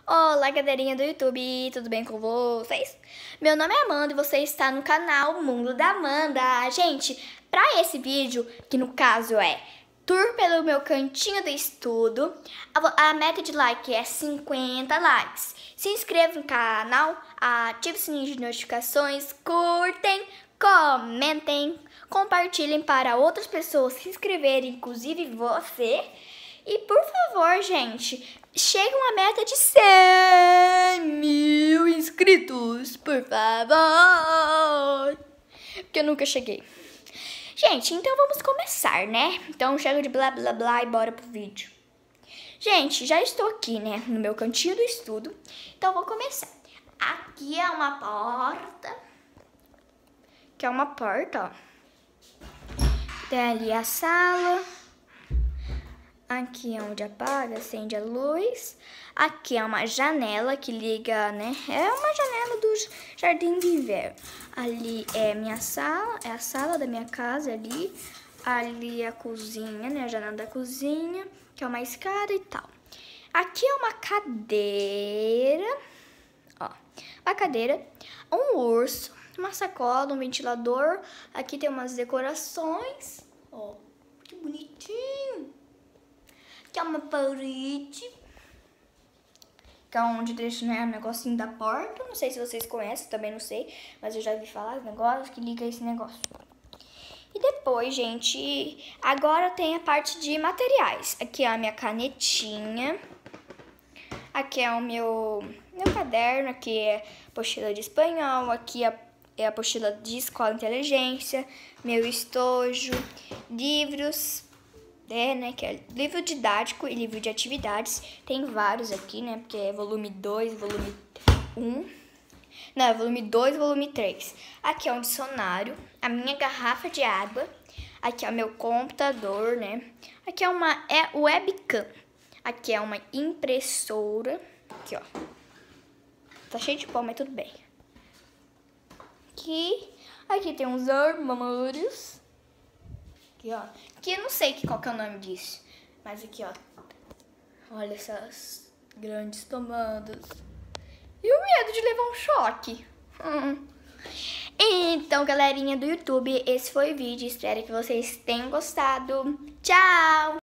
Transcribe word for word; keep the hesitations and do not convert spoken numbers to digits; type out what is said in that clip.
Olá, galerinha do YouTube, tudo bem com vocês? Meu nome é Amanda e você está no canal Mundo da Amanda. Gente, para esse vídeo, que no caso é tour pelo meu cantinho do estudo, a, a meta de like é cinquenta likes. Se inscreva no canal, ative o sininho de notificações, curtem, comentem, compartilhem para outras pessoas se inscreverem, inclusive você. E por favor, gente, chega uma meta de cem mil inscritos, por favor. Porque eu nunca cheguei. Gente, então vamos começar, né? Então chega de blá blá blá e bora pro vídeo. Gente, já estou aqui, né, no meu cantinho do estudo. Então vou começar. Aqui é uma porta. Que é uma porta, ó. Tem ali a sala. Aqui é onde apaga, acende a luz. Aqui é uma janela que liga, né? É uma janela do jardim de inverno. Ali é minha sala, é a sala da minha casa ali. Ali é a cozinha, né? A janela da cozinha, que é uma escada e tal. Aqui é uma cadeira, ó. Uma cadeira, um urso, uma sacola, um ventilador. Aqui tem umas decorações, ó. Que bonitinho. Que é uma parede, que é onde deixa, né, o negocinho da porta. Não sei se vocês conhecem, também não sei, mas eu já vi falar do negócio que liga esse negócio. E depois, gente, agora tem a parte de materiais. Aqui é a minha canetinha. Aqui é o meu, meu caderno, aqui é apostila de espanhol, aqui é é a apostila de escola inteligência, meu estojo, livros. É, né, que é livro didático e livro de atividades. Tem vários aqui, né, porque é volume dois, volume um. Não, é volume dois e volume três. Aqui é um dicionário, a minha garrafa de água. Aqui é o meu computador, né. Aqui é uma é webcam. Aqui é uma impressora. Aqui, ó. Tá cheio de pó, mas tudo bem. Aqui, aqui tem uns armários. Aqui, ó. Aqui eu não sei qual que é o nome disso. Mas aqui, ó. Olha essas grandes tomadas. E o medo de levar um choque. Hum. Então, galerinha do YouTube, esse foi o vídeo. Espero que vocês tenham gostado. Tchau!